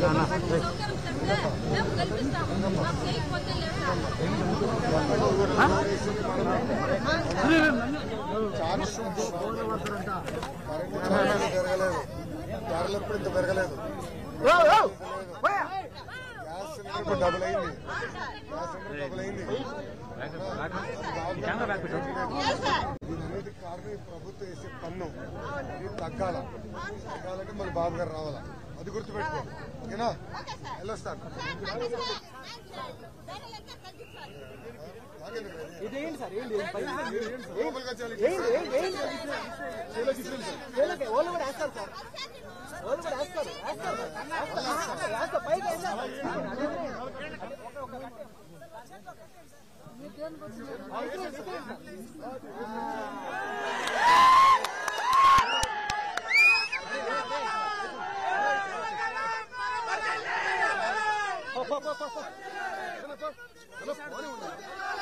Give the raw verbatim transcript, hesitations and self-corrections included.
ధరలు ఎప్పుడు ఇంత పెరగలేదు. గ్యాస్ సిలిండర్ ఇప్పుడు డబుల్ అయింది. గ్యాస్ సిలిండర్ డబుల్ అయింది. దీనికి కారణం ప్రభుత్వం వేసే పన్ను ఇది తగ్గాల. తగ్గాలంటే మళ్ళీ బాబు గారు రావాలా, అది గుర్తుపెట్టుకో. ఓకేనా? వెళ్ళొస్తాను. ఇదేంటి సార్? ఏంటి ఓళ్ళు కూడా వేస్తారు సార్, ఓళ్ళు కూడా వేస్తారు వేస్తారు పైకి వేస్తారు. ఫోన్